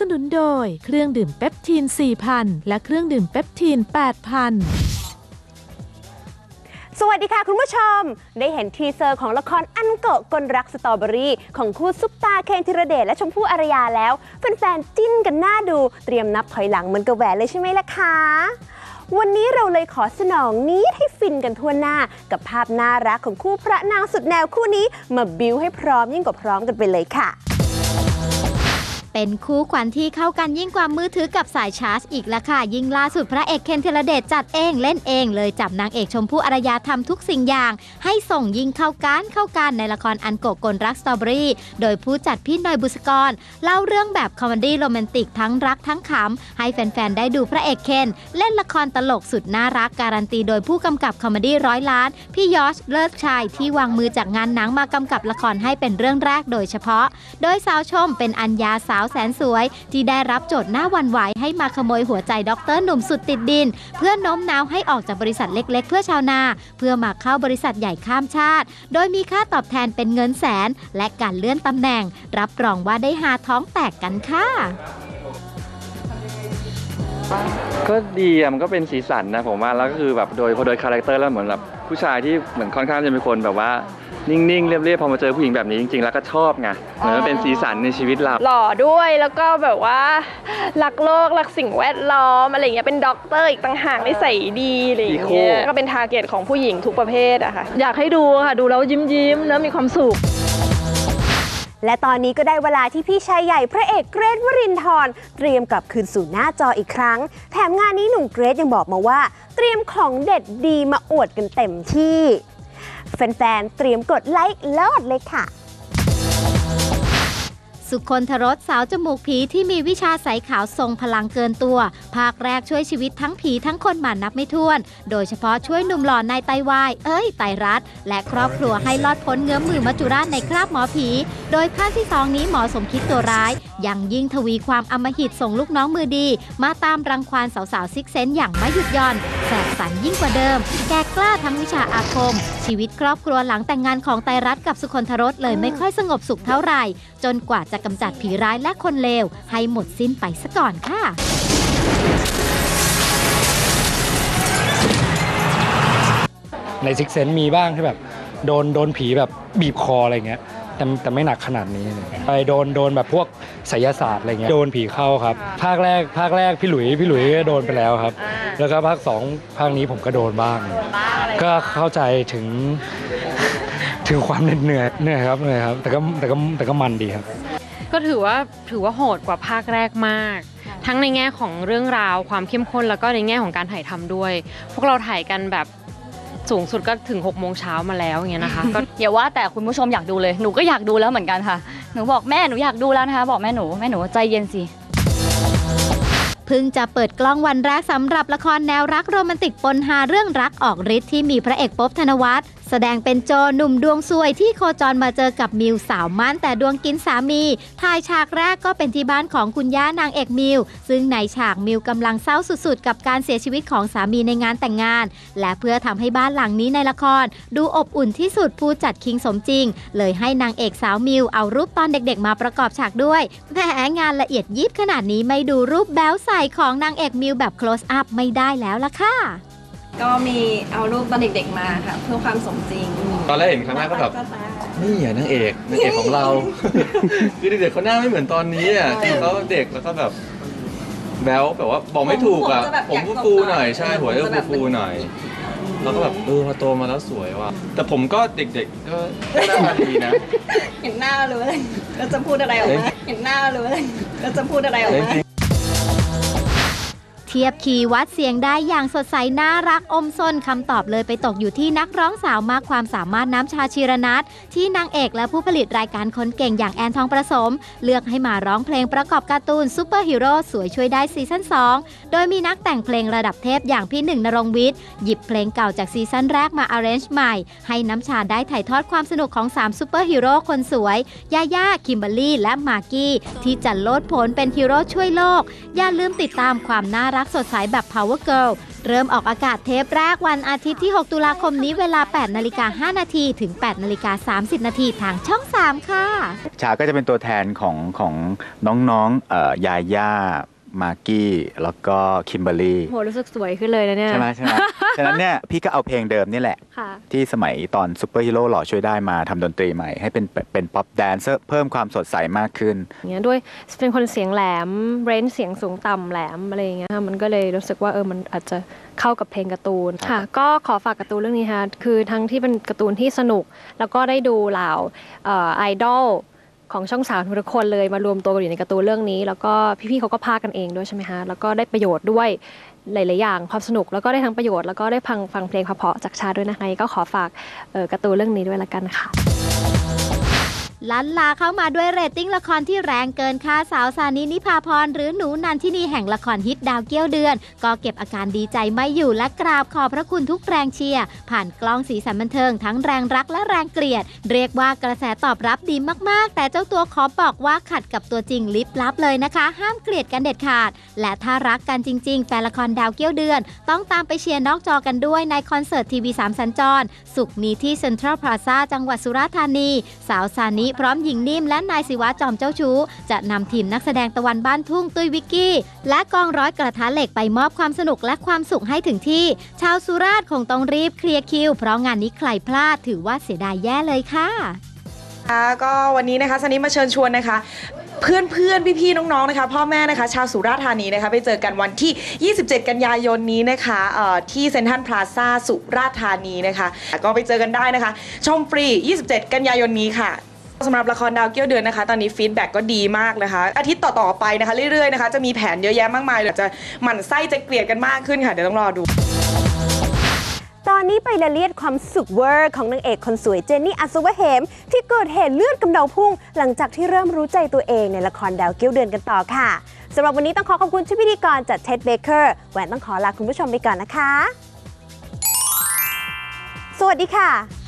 นุนโดยเครื่องดื่มเปปทีน 4,000 และเครื่องดื่มเปปทีน 8,000 สวัสดีค่ะคุณผู้ชมได้เห็นทีเซอร์ของละครอันโกะกลรักสตรอเบอรี่ของคู่ซุปตาเคนธีรเดชและชมพู่อารยาแล้วแฟนๆจิ้นกันน่าดูเตรียมนับถอยหลังเหมือนกับแหวนเลยใช่ไหมล่ะคะวันนี้เราเลยขอสนองนี้ให้ฟินกันทั่วหน้ากับภาพน่ารักของคู่พระนางสุดแนวคู่นี้มาบิ้วให้พร้อมยิ่งกว่าพร้อมกันไปเลยค่ะเป็นคู่ขวัญที่เข้ากันยิ่งกว่ามือถือกับสายชาร์จอีกแล้วค่ะยิ่งล่าสุดพระเอกเคนธีรเดชจัดเองเล่นเองเลยจับนางเอกชมพู่อารยาทำทุกสิ่งอย่างให้ส่งยิ่งเข้ากันในละครอันโกะกลรักสตรอเบอรี่โดยผู้จัดพี่หน่อยบุษกรเล่าเรื่องแบบคอมเมดี้โรแมนติกทั้งรักทั้งขำให้แฟนๆได้ดูพระเอกเคนเล่นละครตลกสุดน่ารักการันตีโดยผู้กำกับคอมเมดี้100 ล้านพี่ยอชเลิศชัยที่วางมือจากงานหนังมากำกับละครให้เป็นเรื่องแรกโดยเฉพาะโดยสาวชมเป็นอัญญาสาวแสนสวยที่ได้รับโจทย์หน้าหวั่นไหวให้มาขโมยหัวใจด็อกเตอร์หนุ่มสุดติดดินเพื่อโน้มน้าวให้ออกจากบริษัทเล็กๆเพื่อชาวนาเพื่อมาเข้าบริษัทใหญ่ข้ามชาติโดยมีค่าตอบแทนเป็นเงินแสนและการเลื่อนตำแหน่งรับรองว่าได้หาท้องแตกกันค่ะก็ดีอะมันก็เป็นสีสันนะผมว่าแล้วก็คือแบบโดยคาแรคเตอร์แล้วเหมือนแบบผู้ชายที่เหมือนค่อนข้างจะเป็นคนแบบว่านิ่งๆเรียบๆพอมาเจอผู้หญิงแบบนี้จริงๆแล้วก็ชอบไงเหมือนเป็นสีสันในชีวิตเราหล่อด้วยแล้วก็แบบว่ารักโลกรักสิ่งแวดล้อมอะไรอย่างเงี้ยเป็นด็อกเตอร์อีกต่างหากนิสัยดีอะไรอย่างเงี้ยก็เป็นทาร์เก็ตของผู้หญิงทุกประเภทอะค่ะอยากให้ดูค่ะดูแล้วยิ้มแล้วมีความสุขและตอนนี้ก็ได้เวลาที่พี่ชายใหญ่พระเอกเกรทวรินทร์เตรียมกลับคืนสู่หน้าจออีกครั้งแถมงานนี้หนุ่มเกรทยังบอกมาว่าเตรียมของเด็ดดีมาอวดกันเต็มที่แฟนๆเตรียมกดไลค์เลิศเลยค่ะสุคนธรสสาวจมูกผีที่มีวิชาใสขาวทรงพลังเกินตัวภาคแรกช่วยชีวิตทั้งผีทั้งคนมานับไม่ถ้วนโดยเฉพาะช่วยหนุ่มหล่อนายไตวายไตรัตและครอบครัวให้รอดพ้นเงื้อมมือมัจจุราชในคราบหมอผีโดยภาคที่2นี้หมอสมคิดตัวร้ายยังยิ่งทวีความอำมหิตส่งลูกน้องมือดีมาตามรังควานสาวๆซิกเซนอย่างไม่หยุดหย่อนแสบสันยิ่งกว่าเดิมแกกล้าทั้งวิชาอาคมชีวิตครอบครัวหลังแต่งงานของไตรัตกับสุคนธรสเลยไม่ค่อยสงบสุขเท่าไหร่จนกว่าจะกำจัดผีร้ายและคนเลวให้หมดสิ้นไปซะก่อนค่ะในซิกเซนมีบ้างที่แบบโดนผีแบบบีบคออะไรเงี้ยแต่ไม่หนักขนาดนี้ไปโดนแบบพวกไสยศาสตร์อะไรเงี้ยโดนผีเข้าครับภาคแรกพี่หลุยก็โดนไปแล้วครับแล้วก็ภาค2ภาคนี้ผมก็โดนบ้างก็เข้าใจถึงความเหนื่อยครับแต่ก็มันดีครับก็ถือว่าโหดกว่าภาคแรกมากทั้งในแง่ของเรื่องราวความเข้มข้นแล้วก็ในแง่ของการถ่ายทำด้วยพวกเราถ่ายกันแบบสูงสุดก็ถึง6 โมงเช้ามาแล้วอย่างเงี้ยนะคะก็อย่าว่าแต่คุณผู้ชมอยากดูเลยหนูก็อยากดูแล้วเหมือนกันค่ะหนูบอกแม่หนูอยากดูแล้วนะคะบอกแม่หนูใจเย็นสิเพิ่งจะเปิดกล้องวันแรกสำหรับละครแนวรักโรแมนติกปนฮาเรื่องรักออกฤทธิ์ที่มีพระเอกป๊อบธนวัฒน์แสดงเป็นโจหนุ่มดวงซวยที่โคจรมาเจอกับมิวสาวมั่นแต่ดวงกินสามีถ่ายฉากแรกก็เป็นที่บ้านของคุณย่านางเอกมิวซึ่งในฉากมิวกำลังเศร้าสุดๆกับการเสียชีวิตของสามีในงานแต่งงานและเพื่อทำให้บ้านหลังนี้ในละครดูอบอุ่นที่สุดผู้จัดคิงสมจริงเลยให้นางเอกสาวมิวเอารูปตอนเด็กๆมาประกอบฉากด้วยแหมงานละเอียดยิบขนาดนี้ไม่ดูรูปแบ๊วใสของนางเอกมิวแบบ close up ไม่ได้แล้วล่ะค่ะก็มีเอารูปตอนเด็กๆมาค่ะเพื่อความสมจริงตอนแรกเห็นครั้งแรกก็แบบนี่อ่ะนางเอกของเราคือเด็กๆเขาหน้าไม่เหมือนตอนนี้อ่ะที่เขาเด็กแล้วก็แบบแบ๊วแบบว่าบอกไม่ถูกอ่ะผมฟูหน่อยใช่หัวจะฟูหน่อยแล้วก็แบบพอโตมาแล้วสวยว่ะแต่ผมก็เด็กๆก็หน้าตาดีนะเห็นหน้าเลยแล้วจะพูดอะไรออกมาเห็นหน้าเลยแล้วจะพูดอะไรออกมาเทียบคีย์วัดเสียงได้อย่างสดใสน่ารักอมซนคำตอบเลยไปตกอยู่ที่นักร้องสาวมากความสามารถน้ำชาชีรนัทที่นางเอกและผู้ผลิตรายการคนเก่งอย่างแอนทองประสมเลือกให้มาร้องเพลงประกอบการ์ตูนซูเปอร์ฮีโร่สวยช่วยได้ซีซั่น2โดยมีนักแต่งเพลงระดับเทพอย่างพี่หนึ่งณรงค์วิทย์หยิบเพลงเก่าจากซีซั่นแรกมาอาร์เรนจ์ใหม่ให้น้ำชาได้ถ่ายทอดความสนุกของ3ซูเปอร์ฮีโร่คนสวยยาย่าคิมเบอร์รี่และมากกี้ที่จะโลดโผนเป็นฮีโร่ช่วยโลกอย่าลืมติดตามความน่ารักสดใสแบบ Power Girl เริ่มออกอากาศเทปแรกวันอาทิตย์ที่ 6 ตุลาคมนี้เวลา 8:05 นาทีถึง 8:30 นาทีทางช่อง 3 ค่ะชาก็จะเป็นตัวแทนของน้องๆยาย่ามากกี้แล้วก็คิมเบอร์รี่โหรู้สึกสวยขึ้นเลยนะเนี่ยใช่ไหมฉะนั้นเนี่ยพี่ก็เอาเพลงเดิมนี่แหละที่สมัยตอนซูเปอร์ฮีโร่หล่อช่วยได้มาทำดนตรีใหม่ให้เป็นป๊อปแดนเซอร์เพิ่มความสดใสมากขึ้นอย่างเงี้ยด้วยเป็นคนเสียงแหลมเรนจ์เสียงสูงต่ำแหลมอะไรอย่างเงี้ยมันก็เลยรู้สึกว่ามันอาจจะเข้ากับเพลงการ์ตูนค่ะก็ขอฝากการ์ตูนเรื่องนี้ค่ะคือทั้งที่เป็นการ์ตูนที่สนุกแล้วก็ได้ดูเหล่าไอดอลของช่อง3ทุกคนเลยมารวมตัวกันอยู่ในการ์ตูนเรื่องนี้แล้วก็พี่ๆเขาก็พากกันเองด้วยใช่ไหมคะแล้วก็ได้ประโยชน์ด้วยหลายๆอย่างความสนุกแล้วก็ได้ทั้งประโยชน์แล้วก็ได้ฟังเพลงเพราะๆจากชาด้วยนะคะก็ขอฝากการ์ตูนเรื่องนี้ด้วยละกันค่ะลันลาเข้ามาด้วยเรตติ้งละครที่แรงเกินค่าสาวซานินิพาพรหรือหนูนันทินีแห่งละครฮิตดาวเกี้ยวเดือนก็เก็บอาการดีใจไม่อยู่และกราบขอบพระคุณทุกแรงเชียร์ผ่านกล้องสีสันบันเทิงทั้งแรงรักและแรงเกลียดเรียกว่ากระแสตอบรับดีมากๆแต่เจ้าตัวขอบอกว่าขัดกับตัวจริงลิบลับเลยนะคะห้ามเกลียดกันเด็ดขาดและถ้ารักกันจริงๆแฟนละครดาวเกี้ยวเดือนต้องตามไปเชียร์นอกจอกันด้วยในคอนเสิร์ตทีวี3สัญจรศุกร์นี้ที่เซ็นทรัลพลาซ่าจังหวัดสุราษฎร์ธานีสาวซานิพร้อมหญิงนิ่มและนายศิวะจอมเจ้าชู้จะนำทีมนักแสดงตะวันบ้านทุ่งตุ้ยวิกกี้และกองร้อยกระทะเหล็กไปมอบความสนุกและความสุขให้ถึงที่ชาวสุราษฎร์คงต้องรีบเคลียร์คิวเพราะงานนี้ใครพลาดถือว่าเสียดายแย่เลยค่ะก็วันนี้นะคะซันนี่มาเชิญชวนนะคะเพื่อนพี่ๆน้องๆนะคะพ่อแม่นะคะชาวสุราษฎร์ธานีนะคะไปเจอกันวันที่27กันยายนนี้นะคะที่เซ็นทรัลพลาซ่าสุราษฎร์ธานีนะคะก็ไปเจอกันได้นะคะชมฟรี27กันยายนนี้ค่ะสำหรับละครดาวเกี้ยวเดือนนะคะตอนนี้ฟีดแบ็กก็ดีมากนะคะอาทิตย์ต่อๆไปนะคะเรื่อยๆนะคะจะมีแผนเยอะแยะมากมายเดี๋ยวจะหมั่นไส้จะเกลียดกันมากขึ้นค่ะเดี๋ยวต้องรอดูตอนนี้ไปละเลียดความสุขเวอร์ของนางเอกคนสวยเจนนี่อัศวะเหมที่เกิดเหตุเลือดกำเดาพุ่งหลังจากที่เริ่มรู้ใจตัวเองในละครดาวเกี้ยวเดือนกันต่อค่ะสำหรับวันนี้ต้องขอบคุณชุดพิธีกรจากเท็ดเบเกอร์แหวนต้องขอลาคุณผู้ชมไปก่อนนะคะสวัสดีค่ะ